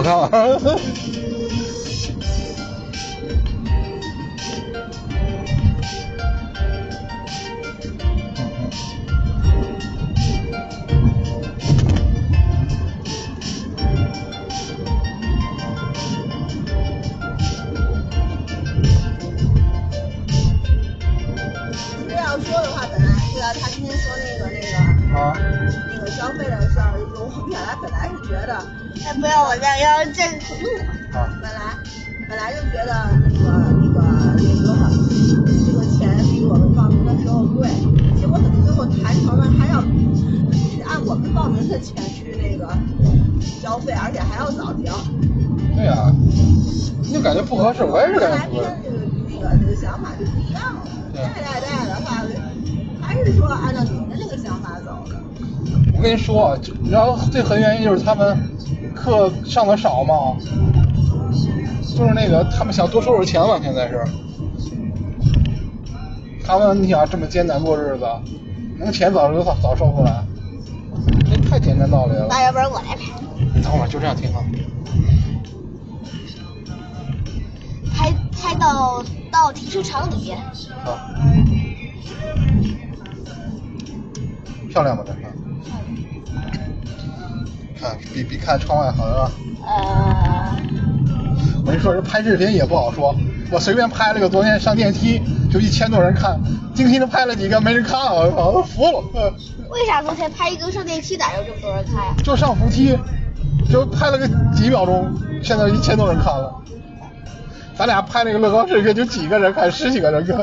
唱。 他今天说那个消费的事儿，我们原来本来是觉得，哎，不要我这要这个路本来就觉得这个钱比我们报名的时候贵，结果怎么最后谈成了还要按我们报名的钱去那个消费，而且还要早交。 对呀，就感觉不合适，我也是感觉不合适。 这个想法就不一样了。代的话。还是说按照你们的那个想法走的？ 我跟你说，你知道最核原因就是他们课上的少嘛，就是那个他们想多收点钱嘛，现在是。他们你想这么艰难过日子，能钱早收回来，这太简单道理了。 那要不然我来拍。 等会儿就这样挺好。 拍到停车场里。 好。漂亮吗？这看比看窗外好啊。我跟你说，这拍视频也不好说。我随便拍了个，昨天上电梯就1000多人看，今天就拍了几个没人看，我操，都服了。 为啥昨天拍一个上电梯哪有这么多人看呀？ 就上扶梯，就拍了个几秒钟，现在1000多人看了。咱俩拍那个乐高视频就几个人看，10几个人看。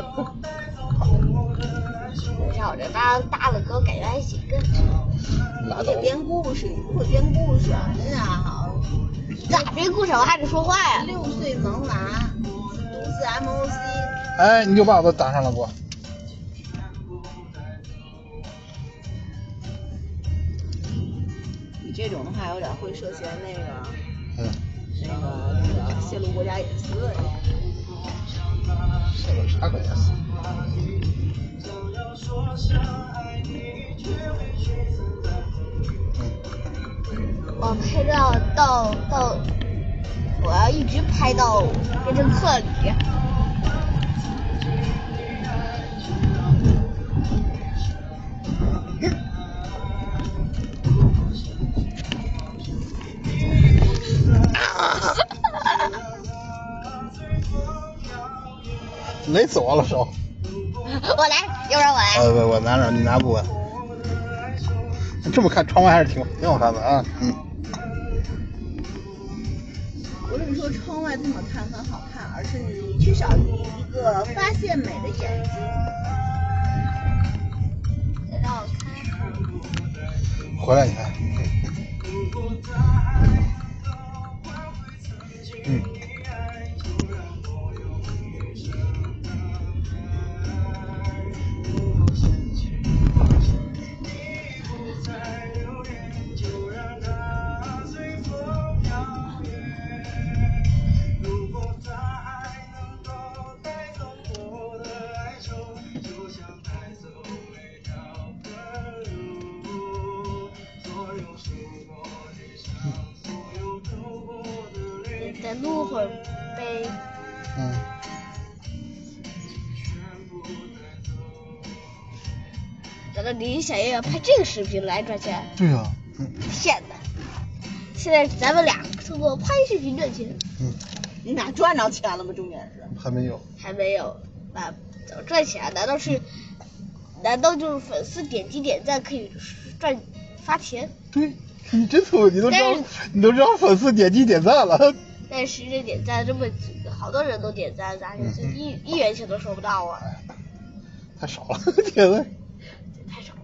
我这帮大乐哥感觉还行。你也编故事，你不会编故事，真的好。咋编故事？我还得说话呀。6岁萌娃，独自 MOC。 哎，你就把我打上了给我。 你这种的话有点会涉嫌那个泄露国家隐私。 泄露啥国家隐私？ 我拍到我要一直拍到变成课里。 累死我了手。 我来，要不然我来。 我拿着，你拿不稳。这么看窗外还是挺好看的啊。 不是说窗外这么看很好看，而是你缺少一个发现美的眼睛。让我看。 回来你看。 再录会儿呗。难道你想要拍这个视频来赚钱？ 对呀。 天哪！现在咱们俩通过拍视频赚钱。你俩赚着钱了吗？重点是。 还没有。 那怎么赚钱？难道就是粉丝点击点赞可以发钱？ 对，你真聪明，你都知道粉丝点击点赞了。 但是这点赞这么好多人都点赞，咱就1元钱都收不到啊！ 太少了，天呐！ 太少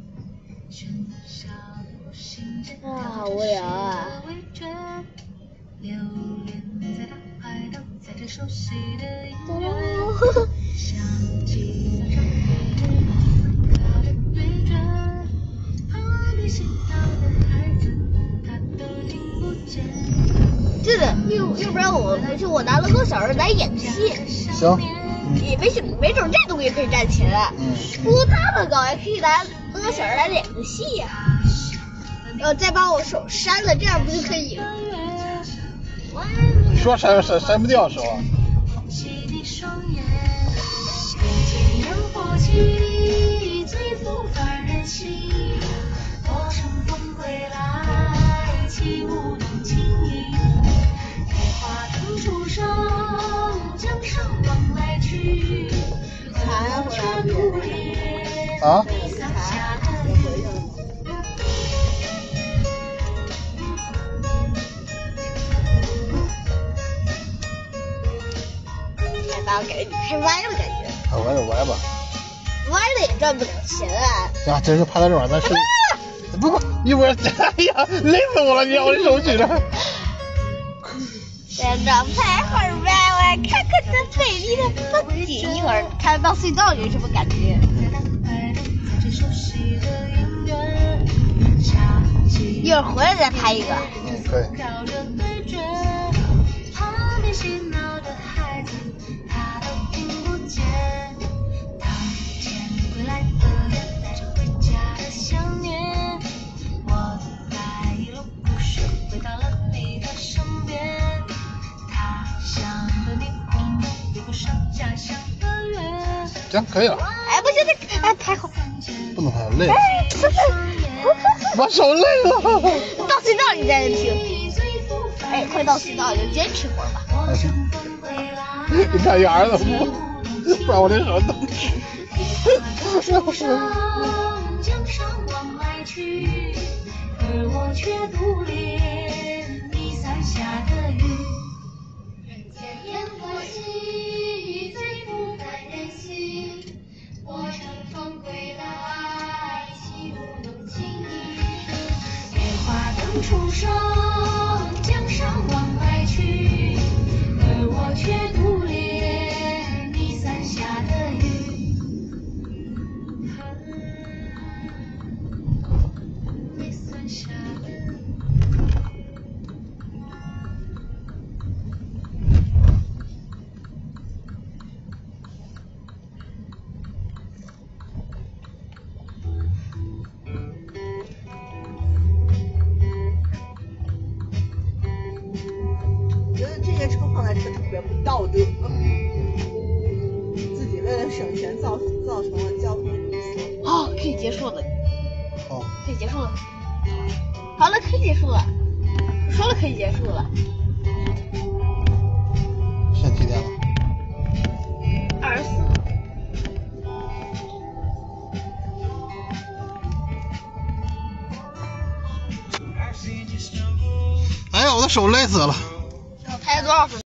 了。好无聊啊！对的，要不然我回去我拿了个小人来演戏。 行。 也没准这东西可以赚钱。不大的高也可以拿个小人来演个戏呀。再把我手删了，这样不就可以了？ 说删不掉是吧？啊？ 把我感觉你开歪了感觉。 歪就歪吧。 歪了也赚不了钱啊。 呀，真是趴在这儿，咱是。不，一会儿，哎呀，累死我了！你让我手举着。 连着拍会儿呗，我来看看这美丽的风景。一会儿看到隧道有什么感觉？一会儿回来再拍一个。 可以。行，可以了。 哎，不行，哎，拍好。 不能拍，累了。我手累了。 到隧道你再听。哎，快到隧道就坚持会儿吧。 你看眼儿怎么不然我这手都。 出生，江上往来去，而我却独恋你伞下的雨。你伞下的雨。 车放在这特别不道德，自己为了省钱造成了交通堵塞。 好，可以结束了。 好， 可以结束了。好了，可以结束了。说了可以结束了。 现在几点了 ？24。 哎呀，我的手累死了。 拍了多少分钟？